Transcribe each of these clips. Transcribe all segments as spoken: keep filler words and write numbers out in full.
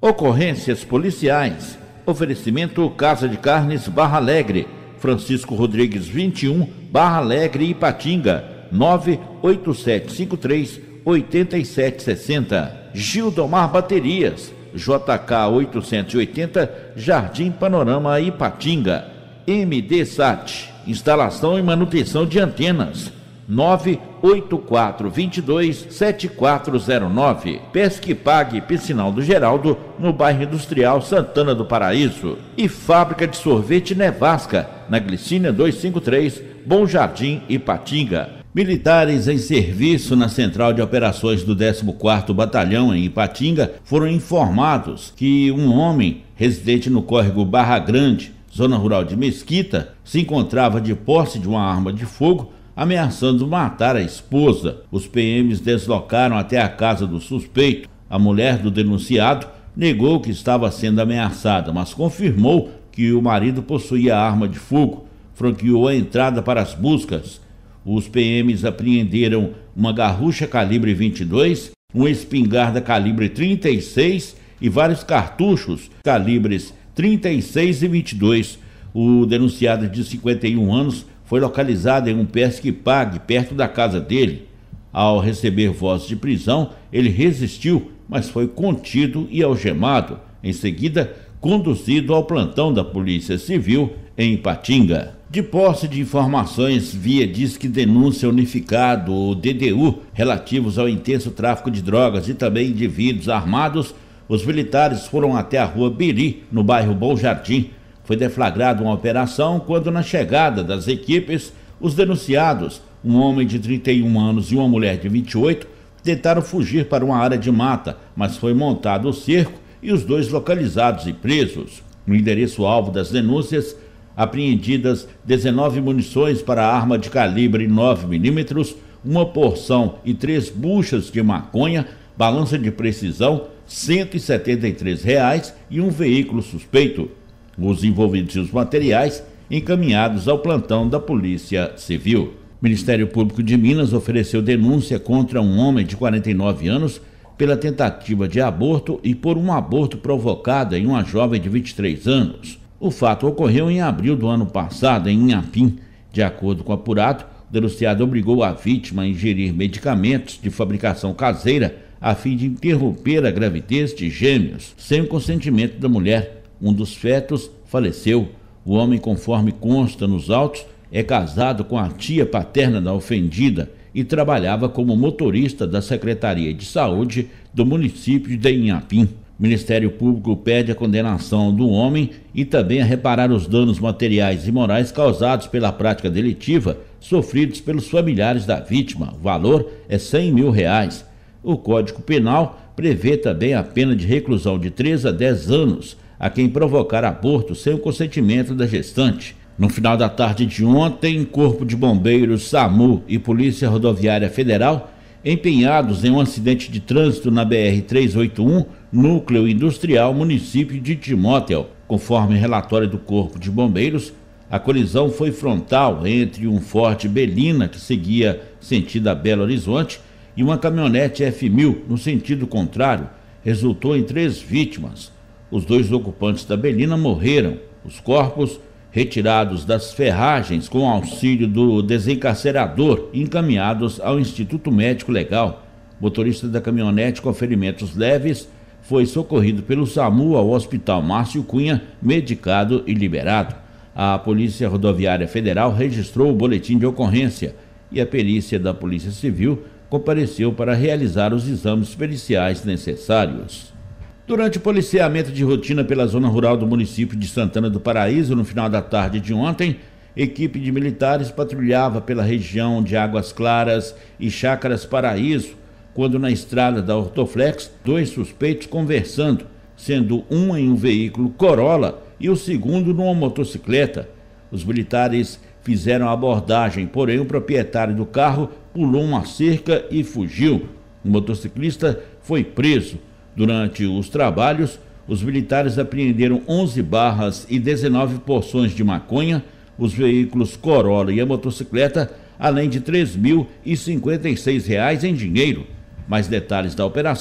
Ocorrências policiais. Oferecimento Casa de Carnes Barra Alegre, Francisco Rodrigues vinte e um, Barra Alegre, Ipatinga, nove oito sete cinco três oito sete seis zero. Gildomar Baterias, J K oitocentos e oitenta, Jardim Panorama, Ipatinga. M D Sat, instalação e manutenção de antenas, nove oito quatro dois dois sete quatro zero nove. Pesque Pague Piscinal do Geraldo, no bairro Industrial Santana do Paraíso. E Fábrica de Sorvete Nevasca, na Glicínia duzentos e cinquenta e três, Bom Jardim, Ipatinga. Militares em serviço na Central de Operações do décimo quarto Batalhão em Ipatinga foram informados que um homem residente no córrego Barra Grande, zona rural de Mesquita, se encontrava de posse de uma arma de fogo, ameaçando matar a esposa. Os P Ms deslocaram até a casa do suspeito. A mulher do denunciado negou que estava sendo ameaçada, mas confirmou que o marido possuía arma de fogo. Franqueou a entrada para as buscas. Os P Ms apreenderam uma garrucha calibre vinte e dois, uma espingarda calibre trinta e seis e vários cartuchos calibres trinta e seis e vinte e dois. O denunciado de cinquenta e um anos foi localizado em um pesque pague perto da casa dele. Ao receber voz de prisão, ele resistiu, mas foi contido e algemado. Em seguida, conduzido ao plantão da Polícia Civil em Ipatinga. De posse de informações via Disque Denúncia Unificado, o D D U, relativos ao intenso tráfico de drogas e também indivíduos armados, os militares foram até a rua Biri, no bairro Bom Jardim. Foi deflagrada uma operação quando, na chegada das equipes, os denunciados, um homem de trinta e um anos e uma mulher de vinte e oito, tentaram fugir para uma área de mata, mas foi montado o cerco e os dois localizados e presos. No endereço-alvo das denúncias, apreendidas dezenove munições para arma de calibre nove milímetros, uma porção e três buchas de maconha, balança de precisão, cento e setenta e três reais e um veículo suspeito. Os envolvidos e os materiais encaminhados ao plantão da Polícia Civil. O Ministério Público de Minas ofereceu denúncia contra um homem de quarenta e nove anos pela tentativa de aborto e por um aborto provocado em uma jovem de vinte e três anos. O fato ocorreu em abril do ano passado, em Inhapim. De acordo com o apurado, o denunciado obrigou a vítima a ingerir medicamentos de fabricação caseira a fim de interromper a gravidez de gêmeos, sem o consentimento da mulher. Um dos fetos faleceu. O homem, conforme consta nos autos, é casado com a tia paterna da ofendida e trabalhava como motorista da Secretaria de Saúde do município de Inhapim. O Ministério Público pede a condenação do homem e também a reparar os danos materiais e morais causados pela prática delitiva sofridos pelos familiares da vítima. O valor é cem mil reais. O Código Penal prevê também a pena de reclusão de três a dez anos a quem provocar aborto sem o consentimento da gestante. No final da tarde de ontem, Corpo de Bombeiros, SAMU e Polícia Rodoviária Federal, empenhados em um acidente de trânsito na B R trezentos e oitenta e um, núcleo industrial, município de Timóteo. Conforme relatório do Corpo de Bombeiros, a colisão foi frontal entre um Ford Belina, que seguia sentido a Belo Horizonte, e uma caminhonete F mil, no sentido contrário. Resultou em três vítimas. Os dois ocupantes da Belina morreram. Os corpos, retirados das ferragens com auxílio do desencarcerador, encaminhados ao Instituto Médico Legal. O motorista da caminhonete com ferimentos leves foi socorrido pelo SAMU ao Hospital Márcio Cunha, medicado e liberado. A Polícia Rodoviária Federal registrou o boletim de ocorrência e a perícia da Polícia Civil compareceu para realizar os exames periciais necessários. Durante o policiamento de rotina pela zona rural do município de Santana do Paraíso, no final da tarde de ontem, equipe de militares patrulhava pela região de Águas Claras e Chácaras Paraíso, quando na estrada da Ortoflex, dois suspeitos conversando, sendo um em um veículo Corolla e o segundo numa motocicleta. Os militares fizeram a abordagem, porém o proprietário do carro pulou uma cerca e fugiu. O motociclista foi preso. Durante os trabalhos, os militares apreenderam onze barras e dezenove porções de maconha, os veículos Corolla e a motocicleta, além de três mil e cinquenta e seis reais em dinheiro. Mais detalhes da operação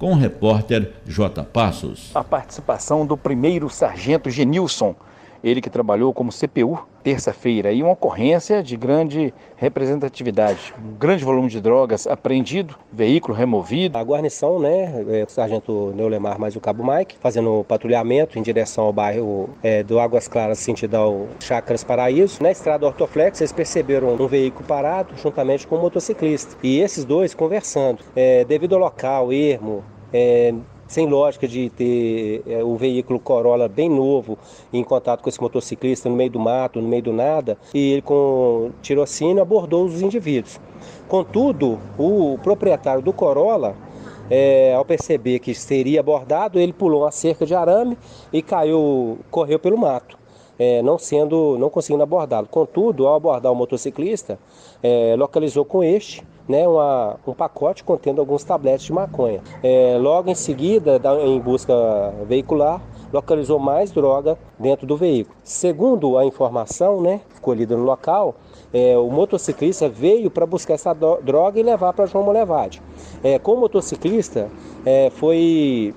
com o repórter J. Passos. A participação do primeiro sargento Genilson, ele que trabalhou como C P U terça-feira, e uma ocorrência de grande representatividade, um grande volume de drogas apreendido, veículo removido. A guarnição, né, é, o sargento Neulemar mais o cabo Mike, fazendo patrulhamento em direção ao bairro é, do Águas Claras, sentido ao Chácaras Paraíso. Na estrada Ortoflex, eles perceberam um veículo parado juntamente com um motociclista. E esses dois conversando. É, devido ao local, ermo, é, sem lógica de ter é, o veículo Corolla bem novo em contato com esse motociclista no meio do mato, no meio do nada, e ele com tirocínio abordou os indivíduos. Contudo, o proprietário do Corolla, é, ao perceber que seria abordado, ele pulou uma cerca de arame e caiu, correu pelo mato. É, não sendo, não conseguindo abordá-lo. Contudo, ao abordar o motociclista, é, localizou com este né, uma, um pacote contendo alguns tabletes de maconha. É, logo em seguida, em busca veicular, localizou mais droga dentro do veículo. Segundo a informação, né, colhida no local, é, o motociclista veio para buscar essa droga e levar para João Molevade. É, com o motociclista, é, foi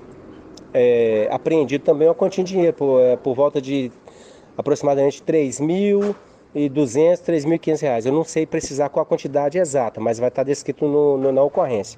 é, apreendido também uma quantia de dinheiro, por, é, por volta de aproximadamente três mil e duzentos, três mil e quinhentos reais. Eu não sei precisar qual a quantidade exata, mas vai estar descrito no, no, na ocorrência.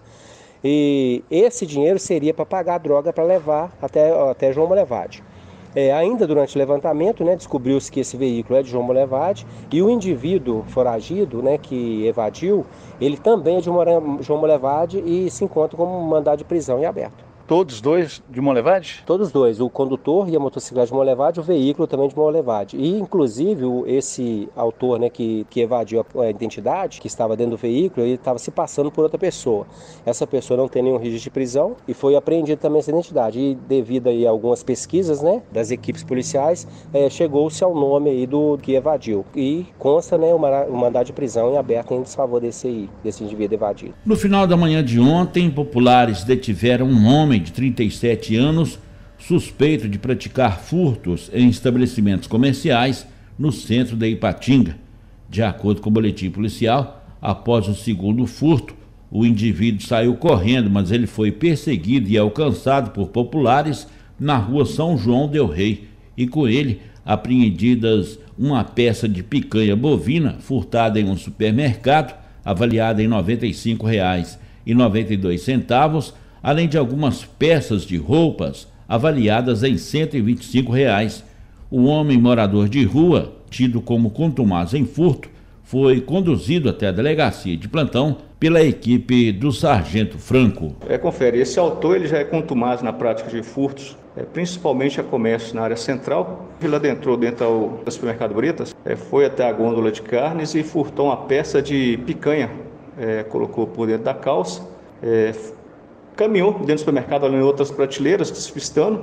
E esse dinheiro seria para pagar a droga para levar até, até João Molevade. É, ainda durante o levantamento, né, descobriu-se que esse veículo é de João Molevade e o indivíduo foragido, né, que evadiu, ele também é de João Molevade e se encontra com um mandado de prisão em aberto. Todos dois de Molevade? Todos dois, o condutor e a motocicleta de Molevade, o veículo também de Molevade. E, inclusive, esse autor, né, que, que evadiu a, a identidade, que estava dentro do veículo, ele estava se passando por outra pessoa. Essa pessoa não tem nenhum registro de prisão e foi apreendida também essa identidade. E, devido aí a algumas pesquisas, né, das equipes policiais, é, chegou-se ao nome aí do que evadiu. E consta, né, o mandado de prisão em aberto em desfavor desse, desse indivíduo evadido. No final da manhã de ontem, populares detiveram um homem de trinta e sete anos, suspeito de praticar furtos em estabelecimentos comerciais no centro da Ipatinga. De acordo com o boletim policial, após o segundo furto, o indivíduo saiu correndo, mas ele foi perseguido e alcançado por populares na rua São João del Rei, e com ele apreendidas uma peça de picanha bovina furtada em um supermercado, avaliada em noventa e cinco reais e noventa e dois centavos, além de algumas peças de roupas avaliadas em cento e vinte e cinco reais. O homem morador de rua, tido como contumaz em furto, foi conduzido até a delegacia de plantão pela equipe do sargento Franco. É, confere, esse autor ele já é contumaz na prática de furtos, é, principalmente a comércio na área central. Ele adentrou dentro do supermercado Britas, é, foi até a gôndola de carnes e furtou uma peça de picanha, é, colocou por dentro da calça, é, caminhou dentro do supermercado, olhando em outras prateleiras, despistando,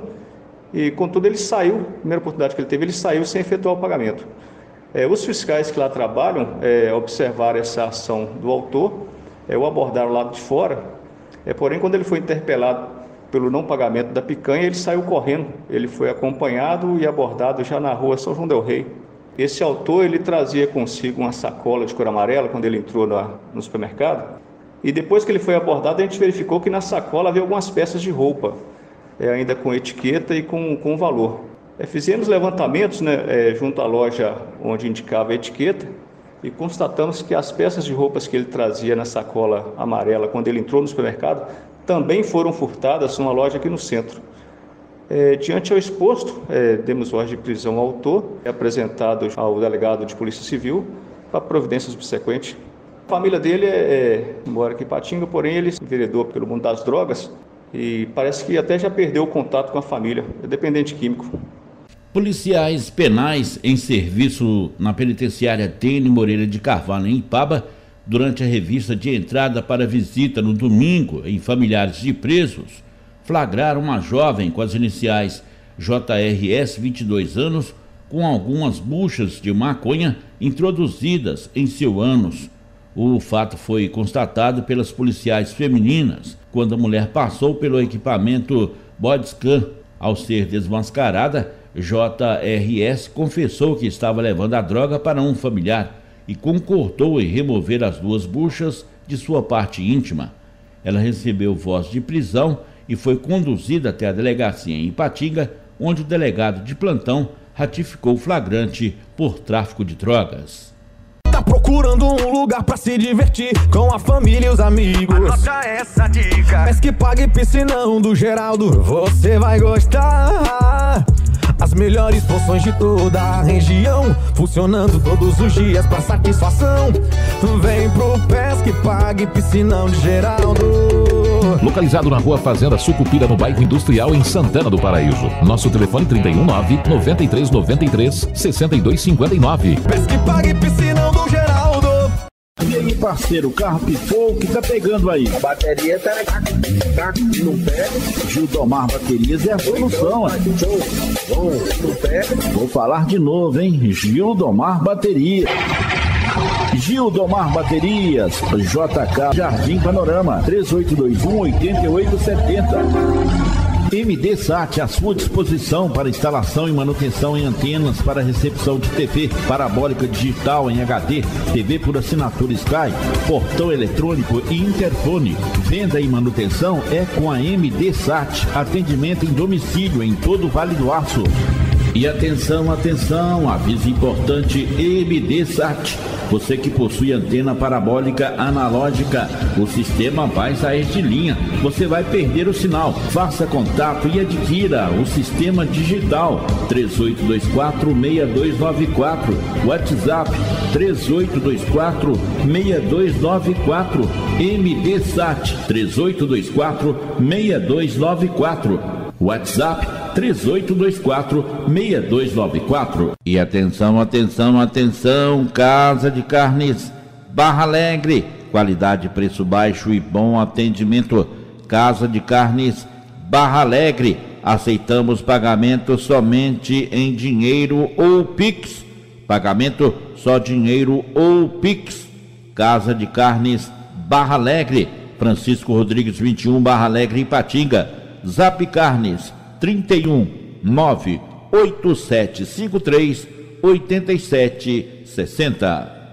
e contudo ele saiu, a primeira oportunidade que ele teve, ele saiu sem efetuar o pagamento. É, os fiscais que lá trabalham é, observaram essa ação do autor, é, o abordaram lá de fora, é, porém quando ele foi interpelado pelo não pagamento da picanha, ele saiu correndo, ele foi acompanhado e abordado já na rua São João del Rei. Esse autor, ele trazia consigo uma sacola de cor amarela quando ele entrou na, no supermercado. E depois que ele foi abordado, a gente verificou que na sacola havia algumas peças de roupa, é, ainda com etiqueta e com, com valor. É, fizemos levantamentos, né, é, junto à loja onde indicava a etiqueta e constatamos que as peças de roupas que ele trazia na sacola amarela quando ele entrou no supermercado também foram furtadas numa loja aqui no centro. É, diante ao exposto, é, demos ordem de prisão ao autor, é apresentado ao delegado de Polícia Civil para providências subsequentes. A família dele é, é, mora aqui em Ipatinga, porém ele se enveredou pelo mundo das drogas e parece que até já perdeu o contato com a família, é dependente químico. Policiais penais em serviço na penitenciária Tênis Moreira de Carvalho, em Ipaba, durante a revista de entrada para visita no domingo em familiares de presos, flagraram uma jovem com as iniciais J R S, vinte e dois anos, com algumas buchas de maconha introduzidas em seu ânus. O fato foi constatado pelas policiais femininas quando a mulher passou pelo equipamento Bodyscan. Ao ser desmascarada, J R S confessou que estava levando a droga para um familiar e concordou em remover as duas buchas de sua parte íntima. Ela recebeu voz de prisão e foi conduzida até a delegacia em Ipatinga, onde o delegado de plantão ratificou o flagrante por tráfico de drogas. Tá procurando um lugar pra se divertir com a família e os amigos? Anota essa dica. Pesque Pague Piscinão do Geraldo, você vai gostar. As melhores porções de toda a região, funcionando todos os dias pra satisfação. Vem pro Pesque Pague Piscinão de Geraldo. Localizado na rua Fazenda Sucupira, no bairro Industrial, em Santana do Paraíso. Nosso telefone trinta e um, nove, noventa e três, noventa e três, sessenta e dois cinquenta e nove. Pesque Pague Piscinão do Geraldo. E aí, parceiro, o carro pifou, o que tá pegando aí? A bateria tá, tá, tá não pega. Gildomar Baterias é a solução, ó. Não pega. Vou falar de novo, hein? Gildomar Baterias. Gildomar Baterias, J K Jardim Panorama, três oito dois um, oito oito sete zero. M D Sat, à sua disposição para instalação e manutenção em antenas para recepção de T V parabólica digital em H D, T V por assinatura Sky, portão eletrônico e interfone. Venda e manutenção é com a M D Sat. Atendimento em domicílio em todo o Vale do Aço. E atenção, atenção, aviso importante M D Sat. Você que possui antena parabólica analógica, o sistema vai sair de linha. Você vai perder o sinal. Faça contato e adquira o sistema digital. três oito dois quatro, seis dois nove quatro. WhatsApp três oito dois quatro, seis dois nove quatro. M D Sat três oito dois quatro, seis dois nove quatro. WhatsApp três oito dois quatro, seis dois nove quatro. E atenção, atenção, atenção, Casa de Carnes Barra Alegre, qualidade, preço baixo e bom atendimento. Casa de Carnes Barra Alegre, aceitamos pagamento somente em dinheiro ou Pix. Pagamento só dinheiro ou Pix. Casa de Carnes Barra Alegre, Francisco Rodrigues vinte e um, Barra Alegre, Ipatinga. Zap Carnes trinta e um, nove oito sete cinco três, oito sete seis zero.